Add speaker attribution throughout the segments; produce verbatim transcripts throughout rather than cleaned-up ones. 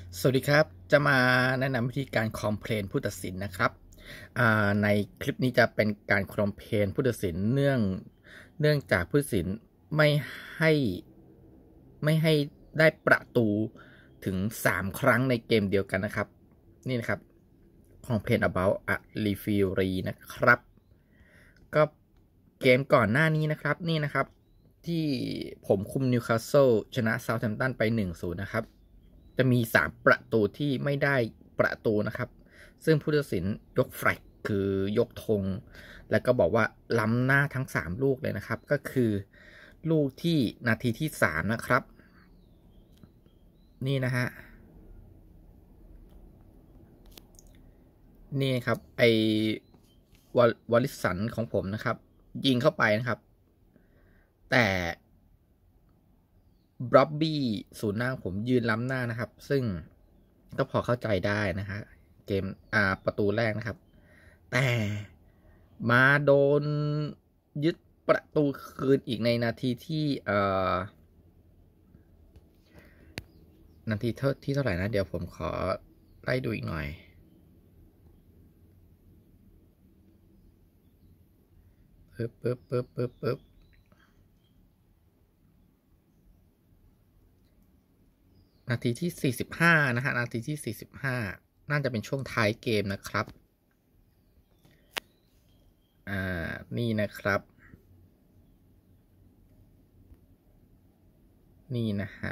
Speaker 1: สวัสดีครับจะมาแนะนำวิธีการคอมเพลนผู้ตัดสินนะครับในคลิปนี้จะเป็นการคอมเพลนผู้ตัดสินเนื่องเนื่องจากผู้ตัดสินไม่ให้ไม่ให้ได้ประตูถึงสามครั้งในเกมเดียวกันนะครับนี่นะครับคอมเพลน about a referee นะครับก็เกมก่อนหน้านี้นะครับนี่นะครับที่ผมคุมนิวคาสเซิลชนะเซาท์แฮมป์ตันไป หนึ่งศูนย์ นะครับจะมีสามประตูที่ไม่ได้ประตูนะครับซึ่งผู้ตัดสินยกแฟลกคือยกธงแล้วก็บอกว่าล้ำหน้าทั้งสามลูกเลยนะครับก็คือลูกที่นาทีที่สามนะครับนี่นะฮะนี่ครับไอวอลลิสันของผมนะครับยิงเข้าไปนะครับแต่บล็อบบี้ศูนย์หน้าผมยืนล้ำหน้านะครับซึ่งก็พอเข้าใจได้นะฮะเกมอ่าประตูแรกนะครับแต่มาโดนยึดประตูคืนอีกในนาทีที่เอ่อนาทีเท่าที่เท่าไหร่นะเดี๋ยวผมขอไล่ดูอีกหน่อยปึ๊บปึ๊บปึ๊บปึ๊บปึ๊บนาทีที่สี่สิบห้านะฮะนาทีที่สี่สิบห้าน่าจะเป็นช่วงท้ายเกมนะครับอ่านี่นะครับนี่นะฮะ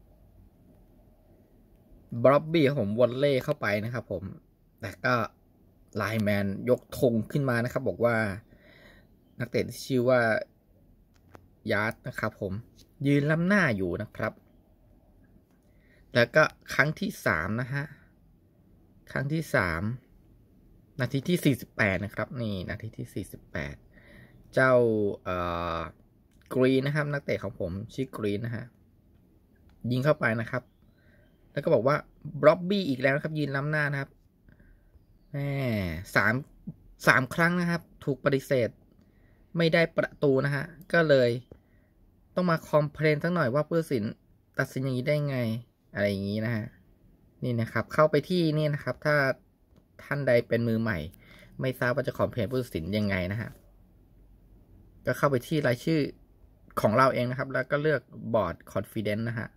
Speaker 1: บล็อบบี้ของผมวอลเล่เข้าไปนะครับผมแต่ก็ไลน์แมนยกธงขึ้นมานะครับบอกว่านักเตะที่ชื่อว่ายาร์ดนะครับผมยืนล้ำหน้าอยู่นะครับแล้วก็ครั้งที่สามนะฮะครั้งที่สามนาทีที่สี่สิบแปดนะครับนี่นาทีที่สี่สิบแปดเจ้าเอ่อกรีนนะครับนักเตะของผมชื่อกรีนนะฮะยิงเข้าไปนะครับแล้วก็บอกว่าบล็อบบี้อีกแล้วนะครับยืนล้ำหน้านะครับแหมสามสามครั้งนะครับถูกปฏิเสธไม่ได้ประตูนะฮะก็เลยต้องมาคอมเพลนสักหน่อยว่าผู้ตัดสินตัดสินอย่างนี้ได้ไงอะไรอย่างนี้นะฮะนี่นะครับเข้าไปที่นี่นะครับถ้าท่านใดเป็นมือใหม่ไม่ทราบว่าจะคอมเพลนผู้ตัดสินยังไงนะฮะก็เข้าไปที่รายชื่อของเราเองนะครับแล้วก็เลือกบอร์ดคอนฟิเดนซ์นะฮะ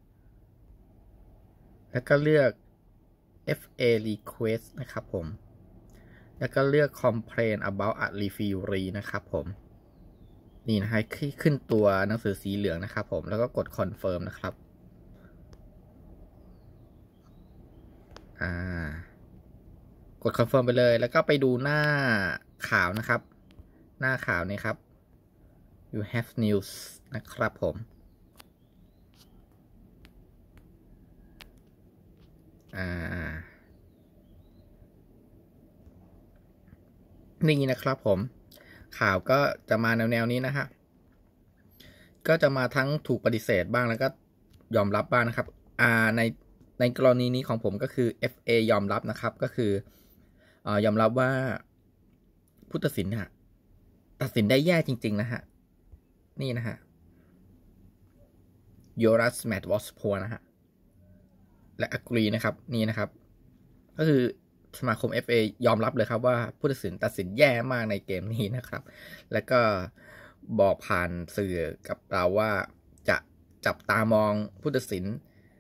Speaker 1: แล้วก็เลือก เอฟ เอ request นะครับผมแล้วก็เลือก complain about a referee นะครับผมนี่นะฮะขึ้นตัวหนังสือสีเหลืองนะครับผมแล้วก็กด confirm นะครับอ่ากด confirm ไปเลยแล้วก็ไปดูหน้าข่าวนะครับหน้าข่าวนี้ครับ you have news นะครับผมอ่านี่นะครับผมข่าวก็จะมาแนวๆนี้นะฮะก็จะมาทั้งถูกปฏิเสธบ้างแล้วก็ยอมรับบ้างนะครับอ่าในในกรณีนี้ของผมก็คือ เอฟ เอ ยอมรับนะครับก็คือเอ่อยอมรับว่าผู้ตัดสินเนี่ยตัดสินได้แย่จริงๆนะฮะนี่นะฮะโยรัสแมตวอสโพนะฮะและอักรีนะครับนี่นะครับก็คือสมาคม เอฟ เอ ยอมรับเลยครับว่าผู้ตัดสินตัดสินแย่มากในเกมนี้นะครับแล้วก็บอกผ่านสื่อกับเราว่าจะจับตามองผู้ตัดสิน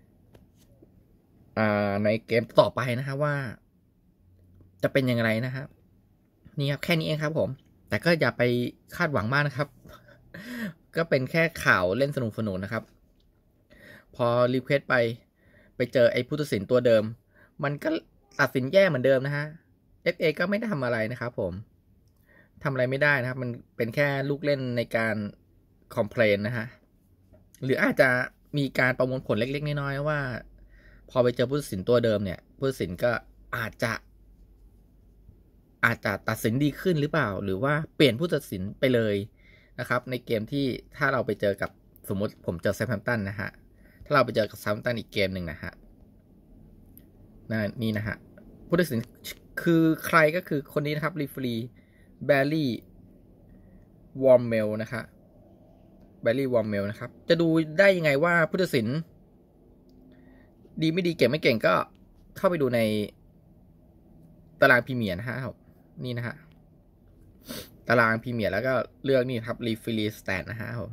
Speaker 1: ในเกมต่อไปนะครับว่าจะเป็นอย่างไรนะครับนี่ครับแค่นี้เองครับผมแต่ก็อย่าไปคาดหวังมากนะครับก็เป็นแค่ข่าวเล่นสนุกสนุกนะครับพอรีเควสไปไปเจอไอ้ผู้ตัดสินตัวเดิมมันก็ตัดสินแย่เหมือนเดิมนะฮะ เอฟ เอ ก็ไม่ได้ทำอะไรนะครับผมทำอะไรไม่ได้นะครับมันเป็นแค่ลูกเล่นในการคอมเพลนนะฮะหรืออาจจะมีการประมวลผลเล็กๆน้อยๆว่าพอไปเจอผู้ตัดสินตัวเดิมเนี่ยผู้ตัดสินก็อาจจะอาจจะตัดสินดีขึ้นหรือเปล่าหรือว่าเปลี่ยนผู้ตัดสินไปเลยนะครับในเกมที่ถ้าเราไปเจอกับสมมติผมเจอแซมแฮมป์ตันนะฮะถ้าเราไปเจอกับแซมแฮมป์ตันอีกเกมหนึ่งนะฮะนี่นะฮะผู้ตัดสินคือใครก็คือคนนี้นะครับรีฟรีแบลลี่วอร์มเมลนะคะแบลลี่วอร์มเมลนะครับจะดูได้ยังไงว่าผู้ตัดสินดีไม่ดีเก่งไม่เก่งก็เข้าไปดูในตารางพรีเมียร์นะฮะนี่นะฮะตารางพรีเมียร์แล้วก็เลือกนี่ครับ referee stat นะฮะผม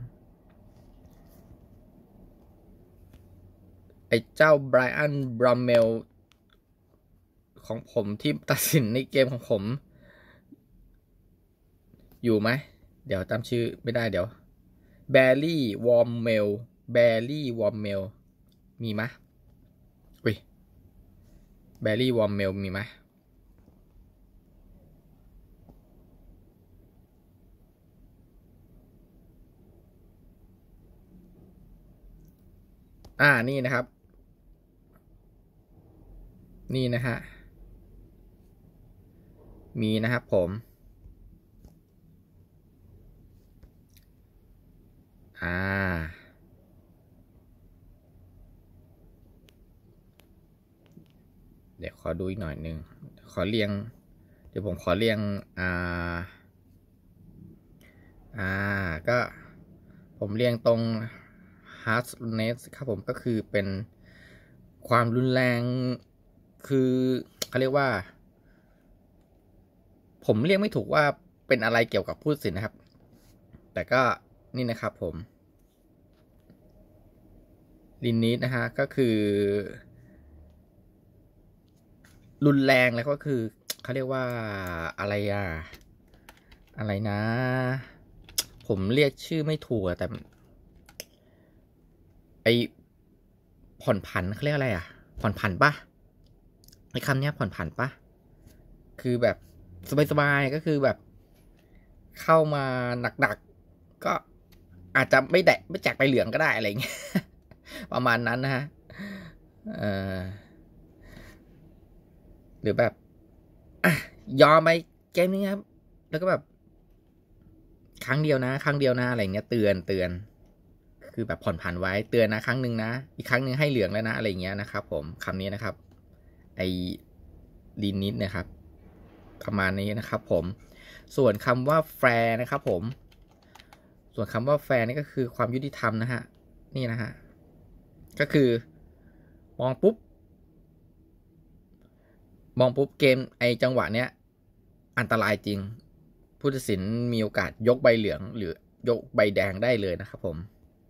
Speaker 1: ไอ้เจ้าไบรอันบรัมเมลของผมที่ตัดสินในเกมของผมอยู่ไหมเดี๋ยวจำชื่อไม่ได้เดี๋ยวแบร์รี่วอร์มเมลแบร์รี่วอร์มเมลมีไหมอุ้ยแบร์รี่วอร์มเมลมีไหมอ่านี่นะครับนี่นะฮะมีนะครับผมอ่าเดี๋ยวขอดูอีกหน่อยนึงขอเรียงเดี๋ยวผมขอเรียงอ่าอ่าก็ผมเรียงตรง hardness ครับผมก็คือเป็นความรุนแรงคือเขาเรียกว่าผมเรียกไม่ถูกว่าเป็นอะไรเกี่ยวกับผู้ตัดสินนะครับแต่ก็นี่นะครับผมลินนิดนะฮะก็คือรุนแรงแล้วก็คือเขาเรียกว่าอะไรอะอะไรนะผมเรียกชื่อไม่ถูกแต่ไอผ่อนผันเขาเรียกอะไรอะผ่อนผันปะไอคำนี้ผ่อนผันปะคือแบบสบายๆก็คือแบบเข้ามาหนักๆก็อาจจะไม่แดะไม่แจกไปเหลืองก็ได้อะไรเงี้ยประมาณนั้นนะฮะเออหรือแบบอ่ะยอมไปเกมนี้ครับแล้วก็แบบครั้งเดียวนะครั้งเดียวนะอะไรเงี้ยเตือนเตือนคือแบบผ่อนผันไว้เตือนนะครั้งหนึ่งนะอีกครั้งหนึ่งให้เหลืองแล้วนะอะไรเงี้ยนะครับผมคำนี้นะครับไอลีนิดนะครับประมาณนี้นะครับผมส่วนคำว่าแฟร์นะครับผมส่วนคำว่าแฟร์นี่ก็คือความยุติธรรมนะฮะนี่นะฮะก็คือมองปุ๊บมองปุ๊บเกมไอจังหวะเนี้ยอันตรายจริงผู้ตัดสินมีโอกาสยกใบเหลืองหรือยกใบแดงได้เลยนะครับผม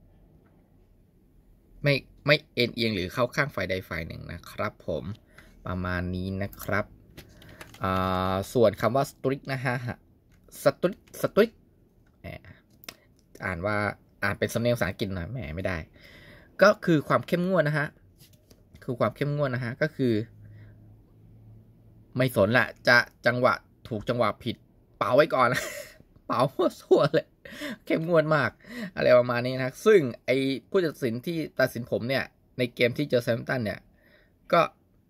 Speaker 1: ไม่ไม่เอ็นเอียงหรือเข้าข้างฝ่ายใดฝ่ายหนึ่งนะครับผมประมาณนี้นะครับส่วนคำว่าสตริกนะฮะสตริกสตริกอ่านว่าอ่านเป็นสำเนียงภาษาอังกฤษหน่อยแหมไม่ได้ก็คือความเข้มงวดนะฮะคือความเข้มงวดนะฮะก็คือไม่สนละจะจังหวะถูกจังหวะผิดเป่าไว้ก่อนเป่าหัวสั่วเลยเข้มงวดมากอะไรประมาณนี้นะซึ่งไอผู้ตัดสินที่ตัดสินผมเนี่ยในเกมที่เจอแซมตันเนี่ยก็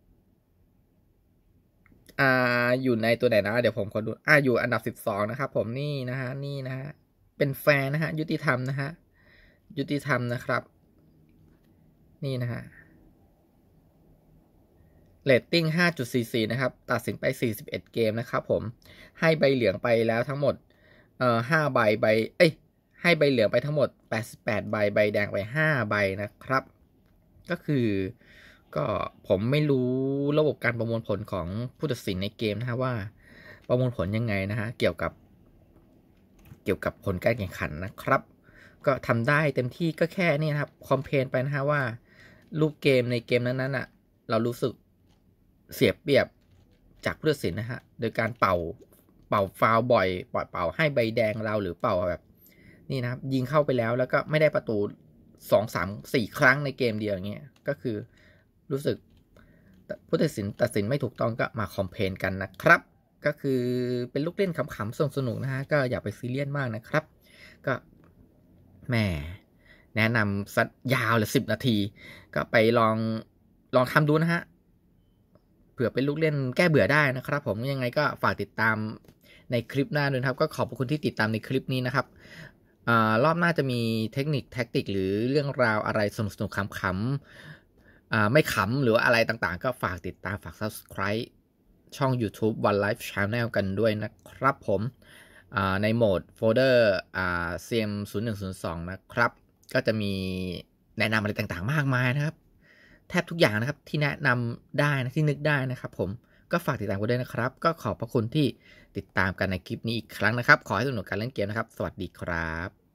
Speaker 1: อ่าอยู่ในตัวไหนนะเดี๋ยวผมขอดูอ่าอยู่อันดับสิบสองนะครับผมนี่นะฮะนี่นะฮะเป็นแฟนนะฮะยุติธรรมนะฮะยุติธรรมนะครับนี่นะฮะเรตติ้ง ห้าจุดสี่สี่ นะครับตัดสินไปสี่สิบเอ็ดเกมนะครับผมให้ใบเหลืองไปแล้วทั้งหมดเอ่อห้าใบใบเอ้ยให้ใบเหลืองไปทั้งหมดแปดสิบแปดใบใบแดงไปห้าใบนะครับก็คือก็ผมไม่รู้ระบบการประมวลผลของผู้ตัดสินในเกมนะฮะว่าประมวลผลยังไงนะฮะเกี่ยวกับเกี่ยวกับผลการแข่งขันนะครับก็ทำได้เต็มที่ก็แค่นี้นะครับคอมเพลนไปนะฮะว่ารูปเกมในเกมนั้นๆอ่ะเรารู้สึกเสียเปรียบจากผู้ตัดสินนะฮะโดยการเป่าเป่าฟาวบ่อยปล่อยเป่าให้ใบแดงเราหรือเป่าแบบนี่นะครับยิงเข้าไปแล้วแล้วก็ไม่ได้ประตูสองสามสี่ครั้งในเกมเดียวอย่างเงี้ยก็คือรู้สึกผู้ตัดสินตัดสินไม่ถูกต้องก็มาคอมเพลนกันนะครับก็คือเป็นลูกเล่นขำๆสนุกๆนะฮะก็อย่าไปซีเรียสมากนะครับก็แหมแนะนำสักยาวเลยสิบนาทีก็ไปลองลองทำดูนะฮะเผื่อเป็นลูกเล่นแก้เบื่อได้นะครับผมยังไงก็ฝากติดตามในคลิปหน้าด้วยครับก็ขอบคุณที่ติดตามในคลิปนี้นะครับอ่ารอบหน้าจะมีเทคนิคแท็กติกหรือเรื่องราวอะไรสนุกๆขำๆอ่าไม่ขำหรืออะไรต่างๆก็ฝากติดตามฝาก Subscribe ช่อง YouTube One Life Channel กันด้วยนะครับผมในโหมดโฟลเดอร์ ซี เอ็ม ศูนย์ หนึ่ง ศูนย์ สอง นะครับก็จะมีแนะนำอะไรต่างๆมากมายนะครับแทบทุกอย่างนะครับที่แนะนำได้นะที่นึกได้นะครับผมก็ฝากติดตามกันด้วยนะครับก็ขอบพระคุณที่ติดตามกันในคลิปนี้อีกครั้งนะครับขอให้สนุกกับการเล่นเกมนะครับสวัสดีครับ